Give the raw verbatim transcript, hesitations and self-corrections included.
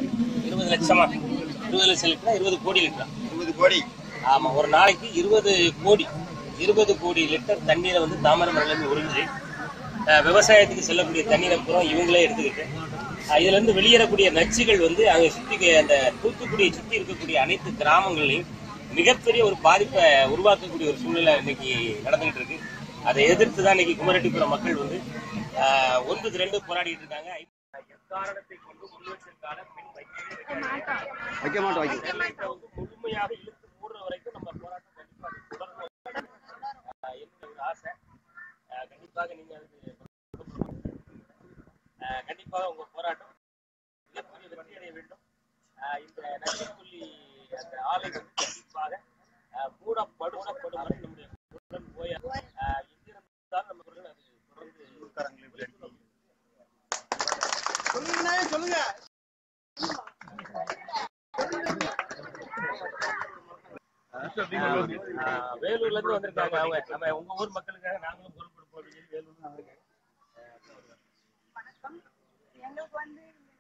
இருபது லட்சமா இருபது லட்சம் லிட்டரா இருபது கோடி லிட்டரா இருபது கோடி ஆமா ஒரு நாளைக்கு இருபது கோடி இருபது கோடி லிட்டர் தண்ணீரை வந்து தாமிரபரணிலேருந்து உறிஞ்சி விவசாயத்துக்கு செல்லக்கூடிய தண்ணீரை பூரா இவங்களே எடுத்துக்கிட்டு இதுல இருந்து வெளியேறக்கூடிய நச்சுகள் வந்து அங்க சுத்தி அந்த தூத்துக்குடியை சுத்தி இருக்கக்கூடிய அனைத்து கிராமங்களையும் மிகப்பெரிய ஒரு பாதிப்பை உருவாக்கக்கூடிய ஒரு சூழ்நிலை இன்னைக்கு நடந்துகிட்டு இருக்கு. அதை எதிர்த்து தான் இன்னைக்கு குமரட்டிபுரம் மக்கள் வந்து ஒன்று ரெண்டு போராடிட்டு இருக்காங்க. எக்காரணத்தை கொண்டு முன்வச்சிருக்கான பின் வைக்க மாட்டோம் முழுமையாக இழுத்து மூடுற வரைக்கும் நம்ம போராட்டம் கண்டிப்பாக தொடரணும். என்னுடைய ஒரு ஆசை. கண்டிப்பாக நீங்க அதுக்கு கண்டிப்பாக உங்க போராட்டம் மிகப்பெரிய வெற்றி அடைய வேண்டும். இந்த நச்சுப்புள்ளி அந்த ஆலை வந்து கண்டிப்பாக மூடப்படும் வரை நம்முடைய போய் எங்கிருந்தால் நம்ம அது தொடர்ந்து சொல்லுங்க. வேலூர்ல இருந்து வந்திருக்காங்க அவங்க. நம்ம உங்க ஊர் மக்களுக்காக நாங்களும் பொறுப்பெடுப்போம் அப்படின்னு வேலூர்ல வந்திருக்காங்க. வணக்கம். எங்களுக்கு வந்து